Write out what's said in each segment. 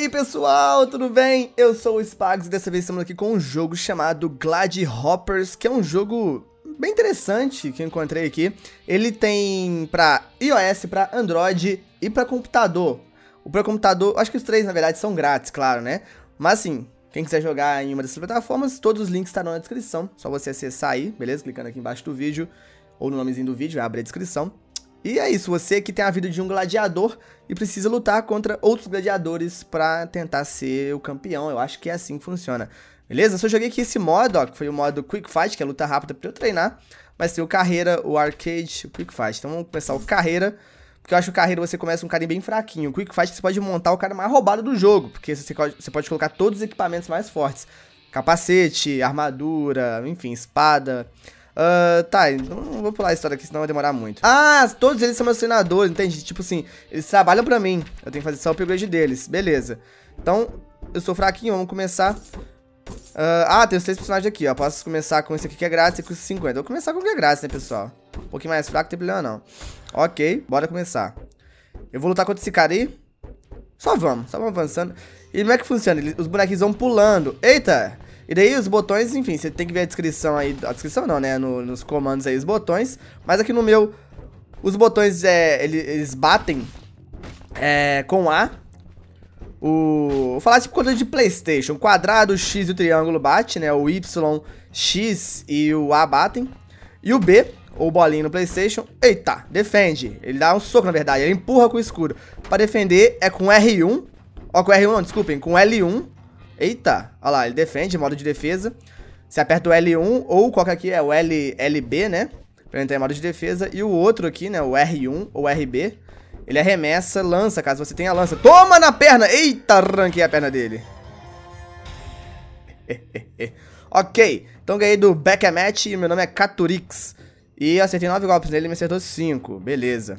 aí pessoal, tudo bem? Eu sou o Spags e dessa vez estamos aqui com um jogo chamado Gladhoppers, que é um jogo bem interessante que eu encontrei aqui. Ele tem pra iOS, pra Android e pra computador. O pra computador, acho que os três na verdade são grátis, claro, né? Mas assim, quem quiser jogar em uma dessas plataformas, todos os links estarão na descrição. Só você acessar aí, beleza? Clicando aqui embaixo do vídeo ou no nomezinho do vídeo, vai abrir a descrição. E é isso, você que tem a vida de um gladiador e precisa lutar contra outros gladiadores pra tentar ser o campeão. Eu acho que é assim que funciona. Beleza? Eu só joguei aqui esse modo, ó, que foi o modo Quick Fight, que é luta rápida pra eu treinar. Mas tem o Carreira, o Arcade, o Quick Fight. Então vamos começar o Carreira, porque eu acho que o Carreira você começa um cara bem fraquinho. O Quick Fight você pode montar o cara mais roubado do jogo, porque você pode colocar todos os equipamentos mais fortes. Capacete, armadura, enfim, espada... tá, não vou pular a história aqui, senão vai demorar muito. Ah, todos eles são meus treinadores, entende? Tipo assim, eles trabalham pra mim. Eu tenho que fazer só o upgrade deles, beleza. Então, eu sou fraquinho, vamos começar. Tem os três personagens aqui, ó. Posso começar com esse aqui que é grátis e com esse 50. Eu vou começar com o que é grátis, né, pessoal? Um pouquinho mais fraco, não tem problema não. Ok, bora começar. Eu vou lutar contra esse cara aí. Só vamos avançando. E como é que funciona? Os bonequinhos vão pulando. Eita! E daí os botões, enfim, você tem que ver a descrição aí. A descrição não, né? Nos comandos aí, os botões. Mas aqui no meu, os botões, eles batem com A. Vou falar tipo controle de PlayStation. O quadrado, o X e o triângulo bate, né? O Y, X e o A batem. E o B, ou bolinha no PlayStation. Eita, defende. Ele dá um soco, na verdade. Ele empurra com o escudo. Pra defender é com R1. Ó, com R1 não, desculpem. Com L1. Eita, olha lá, ele defende, modo de defesa. Você aperta o L1 ou qual que aqui é o LB, né? Pra entrar em modo de defesa. E o outro aqui, né, o R1 ou RB, ele arremessa, lança, caso você tenha lança. Toma na perna! Eita, arranquei a perna dele. Ok, então ganhei do Backmatch e meu nome é Caturix. E eu acertei 9 golpes nele e me acertou 5, beleza.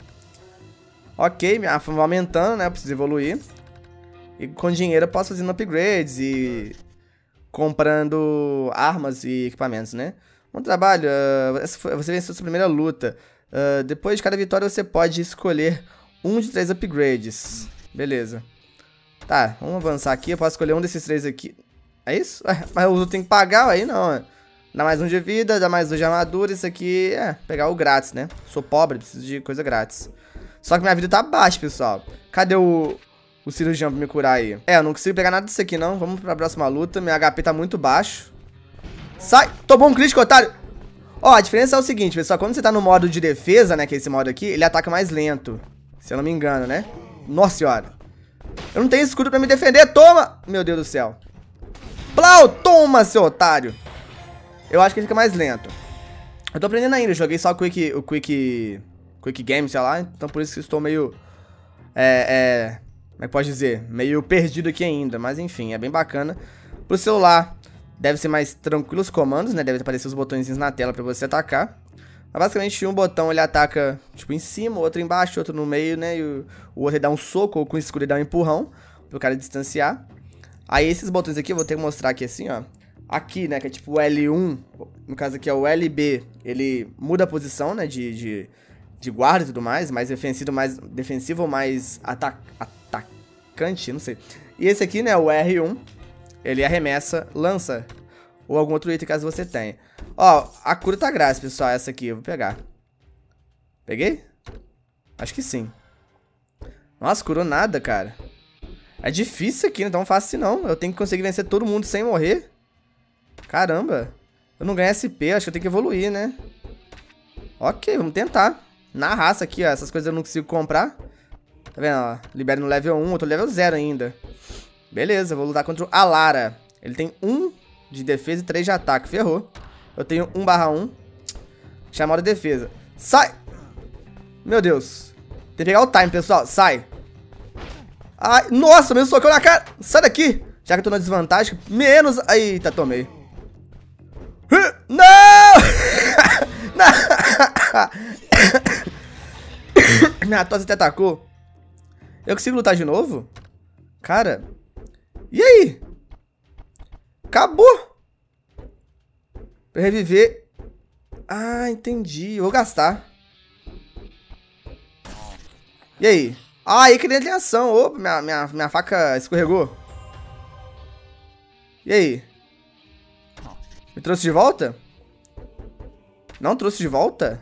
Ok, minha arma vai aumentando, né, eu preciso evoluir. E com dinheiro eu posso fazer upgrades e comprando armas e equipamentos, né? Bom trabalho, você venceu sua primeira luta. Depois de cada vitória você pode escolher um de 3 upgrades. Beleza. Tá, vamos avançar aqui, eu posso escolher um desses 3 aqui. É isso? Mas o outro tem que pagar, aí não. Dá mais 1 de vida, dá mais 2 de armadura, isso aqui pegar o grátis, né? Sou pobre, preciso de coisa grátis. Só que minha vida tá baixa, pessoal. Cadê o cirurgião pra me curar aí? Eu não consigo pegar nada disso aqui, não. Vamos pra próxima luta. Meu HP tá muito baixo. Sai! Tomou um crítico, otário! Ó, a diferença é o seguinte, pessoal. Quando você tá no modo de defesa, né, que é esse modo aqui, ele ataca mais lento. Se eu não me engano, né? Nossa senhora. Eu não tenho escudo pra me defender. Toma! Meu Deus do céu. Blau! Toma, seu otário! Eu acho que ele fica mais lento. Eu tô aprendendo ainda. Eu joguei só o Quick Game, sei lá. Então por isso que eu estou meio... como é que pode dizer? Meio perdido aqui ainda, mas enfim, é bem bacana. Pro celular, deve ser mais tranquilo os comandos, né? Deve aparecer os botõezinhos na tela pra você atacar. Mas basicamente um botão ele ataca, tipo, em cima, outro embaixo, outro no meio, né? E o outro ele dá um soco, ou com o escudo ele dá um empurrão, pro cara distanciar. Aí esses botões aqui, eu vou ter que mostrar aqui assim, ó. Aqui, né, que é tipo o L1, no caso aqui é o LB, ele muda a posição, né, de guarda e tudo mais defensivo ou mais atacante, não sei. E esse aqui, né, o R1, ele arremessa, lança, ou algum outro item caso você tenha. Ó, a cura tá grátis, pessoal, essa aqui, eu vou pegar. Peguei? Acho que sim. Nossa, curou nada, cara. É difícil aqui, não é tão fácil assim, não. Eu tenho que conseguir vencer todo mundo sem morrer. Caramba. Eu não ganho SP, acho que eu tenho que evoluir, né? Ok, vamos tentar. Na raça aqui, ó, essas coisas eu não consigo comprar. Tá vendo, ó, libera no level 1, eu tô no level 0 ainda. Beleza, vou lutar contra o Alara. Ele tem 1 de defesa e 3 de ataque, ferrou. Eu tenho 1/1. Chamada de defesa. Sai! Meu Deus. Tem que pegar o time, pessoal, sai. Ai, nossa, me socou na cara. Sai daqui. Já que eu tô na desvantagem, menos... Eita, tomei. Não! Minha tosse até atacou. Eu consigo lutar de novo? Cara. E aí? Acabou. Pra reviver. Ah, entendi. Eu vou gastar. E aí? Ah, aí que de ação. Opa, minha faca escorregou. E aí? Me trouxe de volta? Não trouxe de volta?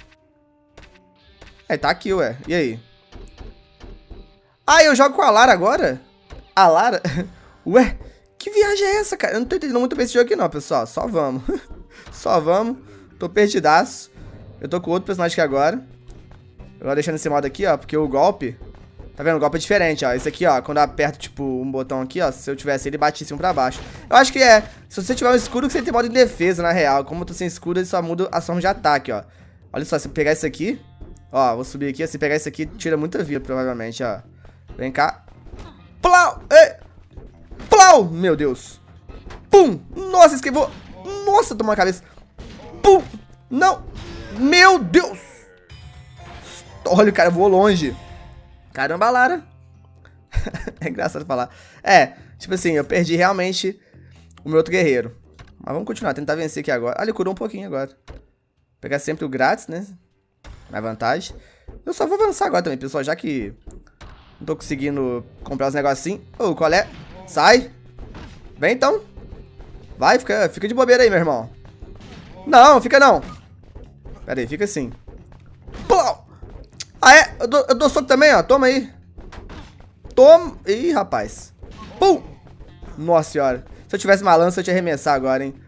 É, tá aqui, ué. E aí? Ah, eu jogo com a Lara agora? A Lara? Ué, que viagem é essa, cara? Eu não tô entendendo muito bem esse jogo aqui não, pessoal. Só vamos. Só vamos. Tô perdidaço. Eu tô com outro personagem aqui agora. Eu vou deixando esse modo aqui, ó, porque o golpe... Tá vendo? O golpe é diferente, ó. Esse aqui, ó, quando eu aperto, tipo, um botão aqui, ó, se eu tivesse ele, batia assim pra baixo. Eu acho que é. Se você tiver um escudo, que você tem modo de defesa, na real. Como eu tô sem escudo, ele só muda a forma de ataque, ó. Olha só, se eu pegar isso aqui... Ó, vou subir aqui. Se pegar isso aqui, tira muita vida, provavelmente, ó. Vem cá. Plau! Ei! Plau! Meu Deus. Pum! Nossa, esquivou. Nossa, tomou a cabeça. Pum! Não! Meu Deus! Olha, o cara voou longe. Caramba, Lara. É engraçado falar. É, tipo assim, eu perdi realmente o meu outro guerreiro. Mas vamos continuar, tentar vencer aqui agora. Ah, ele curou um pouquinho agora. Pegar sempre o grátis, né? Mais vantagem. Eu só vou avançar agora também, pessoal, já que não tô conseguindo comprar os negocinhos. Ô, qual é? Sai. Vem então. Vai, fica de bobeira aí, meu irmão. Não, fica não. Pera aí, fica assim. Plau! Ah, é? Eu dou soco também, ó. Toma aí. Toma. Ih, rapaz. Pum! Nossa senhora. Se eu tivesse uma lança, eu ia te arremessar agora, hein.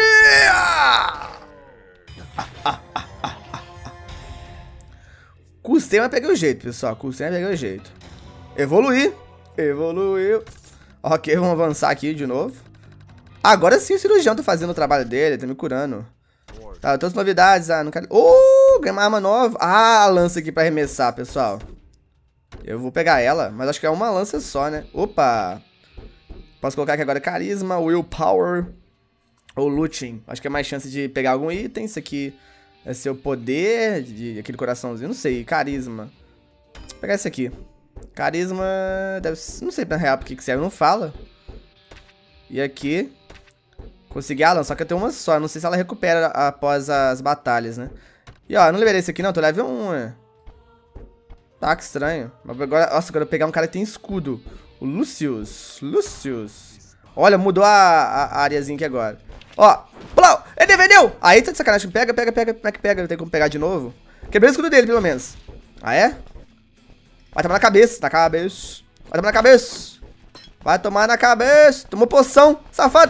Custei, mas peguei o jeito, pessoal. Custei, mas peguei o jeito. Evoluir. Evoluiu. Ok, vamos avançar aqui de novo. Agora sim o cirurgião tá fazendo o trabalho dele, tá me curando. Tá, todas as novidades. Ah, não quero... ganhei uma arma nova. Ah, a lança aqui pra arremessar, pessoal. Eu vou pegar ela, mas acho que é uma lança só, né? Opa! Posso colocar aqui agora carisma, willpower ou looting. Acho que é mais chance de pegar algum item. Isso aqui é seu poder, de aquele coraçãozinho. Não sei, carisma. Vou pegar esse aqui. Carisma deve... Não sei na real porque que serve, não fala. E aqui... Consegui a lança, só que eu tenho uma só. Não sei se ela recupera após as batalhas, né? E ó, eu não liberei esse aqui não, tô level 1, né? Tá, que estranho. Mas agora, nossa, agora eu pegar um cara que tem escudo. O Lucius. Olha, mudou a areazinha aqui agora. Ó, plau! Ele defendeu! Aí tá de sacanagem. Pega. Como é que pega? Não tem como pegar de novo? Quebrei o escudo dele, pelo menos. Ah, é? Vai tomar na cabeça. Vai tomar na cabeça. Vai tomar na cabeça. Tomou poção, safado.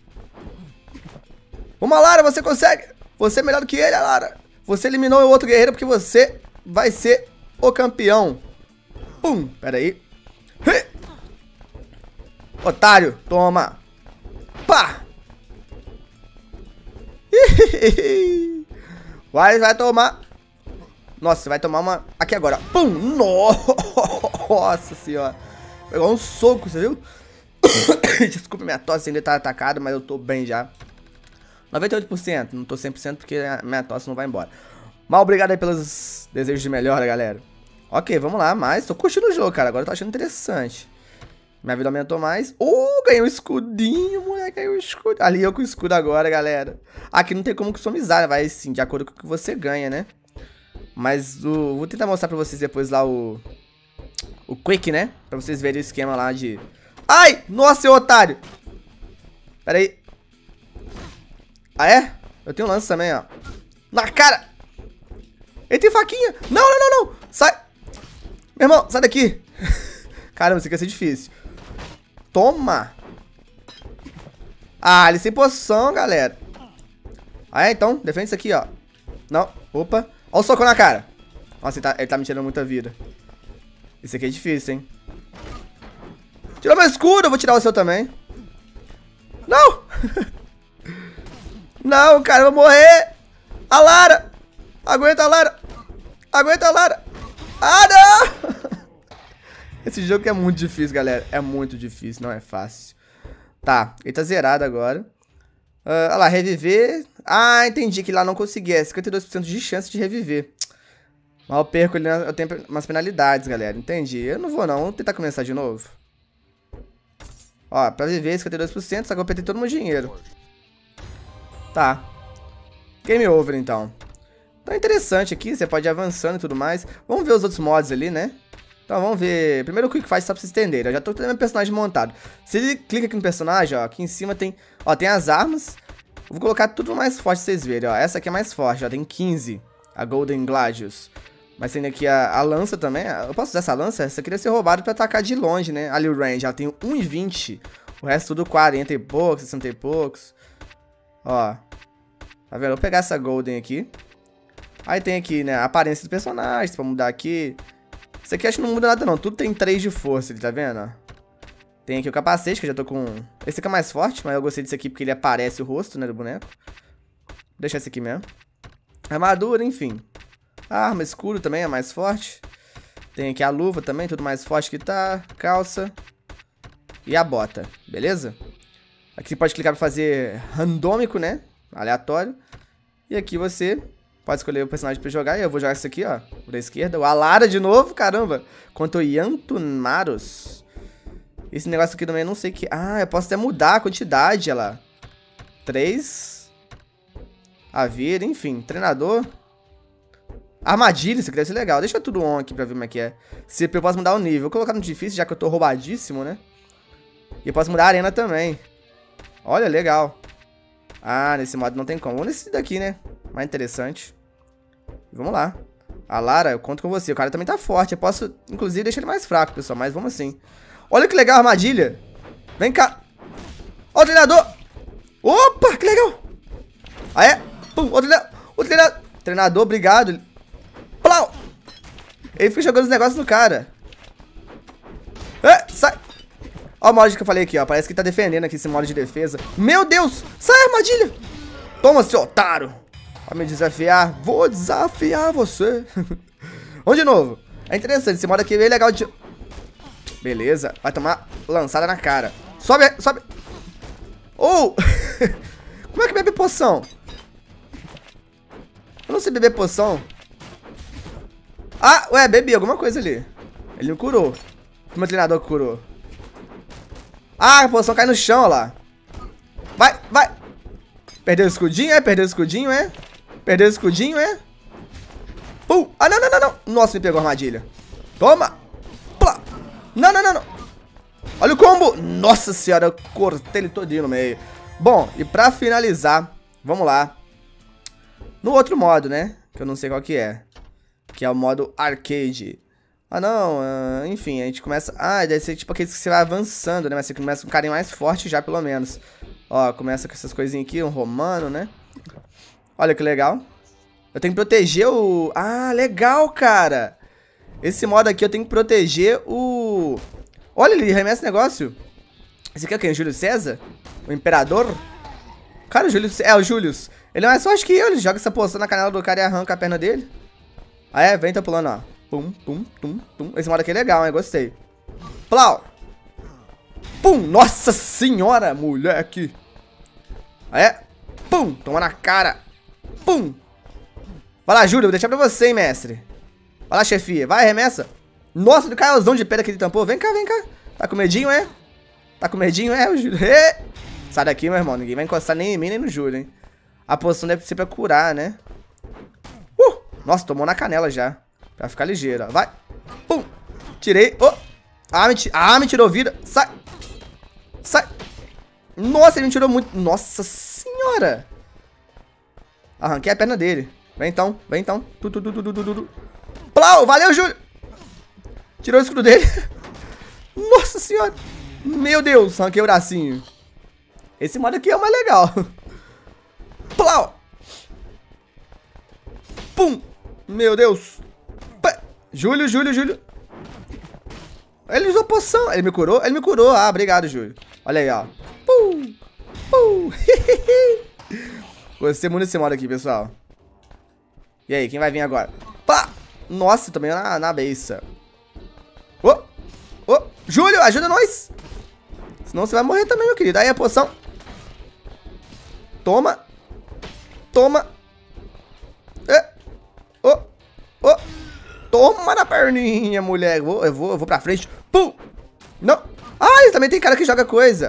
Vamos, Lara, você consegue. Você é melhor do que ele, Lara. Você eliminou o outro guerreiro porque você vai ser o campeão. Pum, pera aí. Otário, toma. Pá. Vai tomar. Nossa, vai tomar uma... Aqui agora. Pum. Nossa senhora. Pegou um soco, você viu? Desculpa, minha tosse ainda tá atacada, mas eu tô bem já. 98%. Não tô 100% porque a minha tosse não vai embora. Mas obrigado aí pelos desejos de melhora, galera. Ok, vamos lá. Mas tô curtindo o jogo, cara. Agora eu tô achando interessante. Minha vida aumentou mais. Ganhei um escudinho, moleque. Ganhei um escudo. Ali eu com o escudo agora, galera. Aqui não tem como customizar. Vai sim, de acordo com o que você ganha, né? Mas vou tentar mostrar pra vocês depois lá o Quick, né? Pra vocês verem o esquema lá de... Ai! Nossa, seu otário! Pera aí. Ah, é? Eu tenho lance também, ó. Na cara! Ele tem faquinha! Não! Sai! Meu irmão, sai daqui! Caramba, isso aqui vai ser difícil. Toma! Ah, ele sem poção, galera. Ah, é? Então, defende isso aqui, ó. Não, opa. Olha o soco na cara. Nossa, ele tá me tirando muita vida. Isso aqui é difícil, hein? Tirou meu escudo, eu vou tirar o seu também. Não! Não, cara, eu vou morrer. A Lara. Aguenta a Lara. Ah, não! Esse jogo que é muito difícil, galera. É muito difícil, não é fácil. Tá, ele tá zerado agora. Olha lá, reviver. Ah, entendi que lá não consegui. É 52% de chance de reviver. Mas eu perco ele, eu tenho umas penalidades, galera. Entendi. Eu não vou, não. Vamos tentar começar de novo. Ó, pra viver 52%, só que eu perdi todo o meu dinheiro. Tá. Game over, então. Então é interessante aqui, você pode ir avançando e tudo mais. Vamos ver os outros mods ali, né? Então vamos ver. Primeiro o Quick Fight só pra vocês entenderem. Eu já tô tendo meu personagem montado. Se ele clica aqui no personagem, ó, aqui em cima tem... Ó, tem as armas. Eu vou colocar tudo mais forte pra vocês verem, ó. Essa aqui é mais forte, ó, tem 15. A Golden Gladius. Mas tem aqui a lança também. Eu posso usar essa lança? Essa aqui deve ser roubada pra atacar de longe, né? Ali o range, ela tem 1,20. O resto tudo 40 e poucos, 60 e poucos. Ó. Tá vendo? Eu vou pegar essa Golden aqui. Aí tem aqui, né, a aparência do personagem, pra mudar aqui. Isso aqui acho que não muda nada não, tudo tem 3 de força, tá vendo? Tem aqui o capacete, que eu já tô com... Esse aqui é mais forte, mas eu gostei desse aqui porque ele aparece o rosto, né, do boneco. Vou deixar esse aqui mesmo. Armadura, enfim. A arma escuro também é mais forte. Tem aqui a luva também, tudo mais forte que tá. Calça. E a bota, beleza? Aqui você pode clicar pra fazer randômico, né, aleatório. E aqui você... pode escolher o personagem pra jogar. E eu vou jogar esse aqui, ó. Da esquerda. O Alara de novo, caramba. Contra o Yantunaros. Esse negócio aqui também eu não sei que... Ah, eu posso até mudar a quantidade, olha lá. 3. A vida, enfim. Treinador. Armadilha, isso aqui deve ser legal. Deixa tudo on aqui pra ver como é que é. CPU eu posso mudar o nível. Vou colocar no difícil, já que eu tô roubadíssimo, né? E eu posso mudar a arena também. Olha, legal. Ah, nesse modo não tem como. Vamos nesse daqui, né? Mais interessante. Vamos lá. A Lara, eu conto com você. O cara também tá forte. Eu posso, inclusive, deixar ele mais fraco, pessoal. Mas vamos assim. Olha que legal a armadilha. Vem cá. Ó o treinador. Opa, que legal. Ah, é? Pum, o treinador. Treinador, obrigado. Plau. Ele fica jogando os negócios no cara. É, sai. Ó o modo que eu falei aqui, ó. Parece que tá defendendo aqui esse modo de defesa. Meu Deus. Sai, armadilha. Toma, seu otário. Vai me desafiar? Vou desafiar você. Vamos de novo. É interessante, esse modo aqui é bem legal de... Beleza, vai tomar lançada na cara. Sobe, sobe. Oh! Como é que bebe poção? Eu não sei beber poção. Ah, ué, bebi alguma coisa ali. Ele me curou. O meu treinador curou. Ah, a poção cai no chão, ó lá. Vai, vai. Perdeu o escudinho, é? Perdeu o escudinho, é? Perdeu o escudinho, é? Pum! Ah, não, não, não, não. Nossa, me pegou a armadilha. Toma! Plá. Não, não, não, não. Olha o combo. Nossa senhora, eu cortei ele todinho no meio. Bom, e pra finalizar, vamos lá. No outro modo, né? Que eu não sei qual que é. Que é o modo arcade. Ah, não. Enfim, a gente começa... Ah, deve ser tipo aqueles que você vai avançando, né? Mas você começa com um carinha mais forte já, pelo menos. Ó, começa com essas coisinhas aqui, um romano, né? Olha que legal. Eu tenho que proteger o... Ah, legal, cara. Esse modo aqui eu tenho que proteger o... Olha, ele remessa esse negócio. Esse aqui é quem? O Júlio César? O Imperador? Cara, o Júlio... É, o Július. Ele é mais forte que eu. Ele joga essa poção na canela do cara e arranca a perna dele. Ah, é? Vem, tá pulando, ó. Pum, pum, pum, pum. Esse modo aqui é legal, hein? Gostei. Plau. Pum. Nossa senhora, moleque. Ah, é? Pum. Toma na cara. Pum. Vai lá, Júlio. Vou deixar pra você, hein, mestre. Vai lá, chefia. Vai, remessa. Nossa, do caiozão de pedra que ele tampou. Vem cá, vem cá. Tá com medinho, é? Tá com medinho, é, o Júlio? Sai daqui, meu irmão. Ninguém vai encostar nem em mim, nem no Júlio, hein? A poção deve ser pra curar, né? Nossa, tomou na canela já. Pra ficar ligeiro, ó. Vai. Pum. Tirei. Oh. Ah, me tirou vida. Sai. Sai. Nossa, ele me tirou muito. Nossa senhora. Arranquei a perna dele. Vem então, vem então. Plau, valeu, Júlio. Tirou o escudo dele. Nossa senhora. Meu Deus, arranquei o bracinho. Esse modo aqui é o mais legal. Plau. Pum. Meu Deus. Júlio, Júlio, Júlio. Ele usou poção. Ele me curou? Ele me curou. Ah, obrigado, Júlio. Olha aí, ó. Pum. Pum. Gostei muito desse modo aqui, pessoal. E aí, quem vai vir agora? Pá. Nossa, também na beça. Ô. Ô. Júlio, ajuda nós. Senão você vai morrer também, meu querido. Aí a poção. Toma. Toma. Ô. Ô. Toma na perninha, mulher. Eu vou pra frente. Pum. Não. Ah, também tem cara que joga coisa.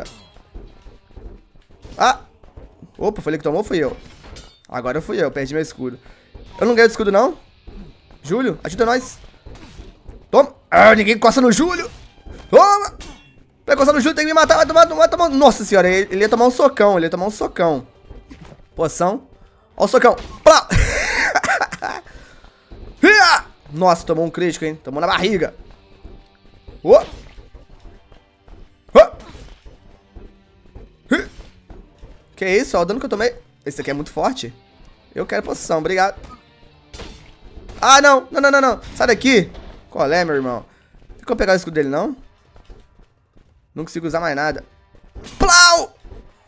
Ah. Opa, foi ele que tomou ou fui eu? Agora fui eu, perdi meu escudo. Eu não ganhei o escudo, não? Júlio, ajuda nós. Toma. Ah, ninguém encosta no Júlio. Toma. Vai encostar no Júlio, tem que me matar. Vai tomar. Nossa senhora, ele ia tomar um socão. Ele ia tomar um socão. Poção. Ó o socão. Plá. Nossa, tomou um crítico, hein? Tomou na barriga. Que isso? Olha o dano que eu tomei. Esse aqui é muito forte. Eu quero poção, obrigado. Ah, não. Não. Sai daqui. Qual é, meu irmão? Tem como pegar o escudo dele, não? Não consigo usar mais nada. Plau!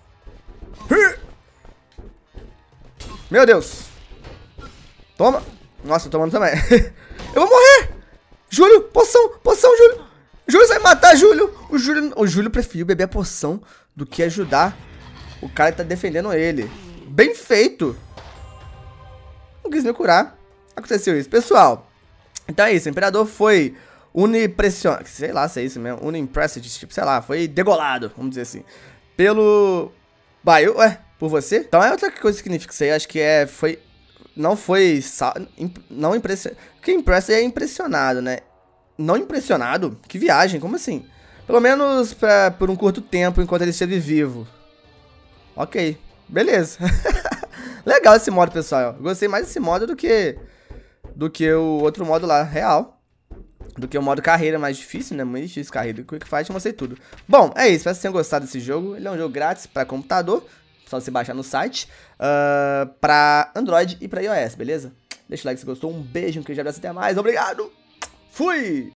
Meu Deus. Toma. Nossa, tô tomando também. Eu vou morrer. Júlio, poção, Júlio. Júlio vai matar, Júlio. O Júlio preferiu beber a poção do que ajudar o cara que tá defendendo ele. Bem feito. Não quis me curar. Aconteceu isso. Pessoal, então é isso. O Imperador foi unipressionado. Sei lá se é isso mesmo. Unimpressed, tipo, sei lá. Foi degolado, vamos dizer assim. Pelo... por você? Então é outra coisa que significa isso aí. Acho que é... Não foi... Não impressionado. Porque impressed é impressionado, né? Não impressionado? Que viagem, como assim? Pelo menos por um curto tempo, enquanto ele esteve vivo. Ok, beleza. Legal esse modo, pessoal. Gostei mais desse modo do que o outro modo lá, real. Do que o modo carreira, mais difícil, né? Muito difícil carreira. Quick Fight, eu mostrei tudo. Bom, é isso. Espero que vocês tenham gostado desse jogo. Ele é um jogo grátis para computador. Só você baixar no site. Para Android e para iOS, beleza? Deixa o like se gostou. Um beijo, um queijo, abraço, até mais. Obrigado. Fui!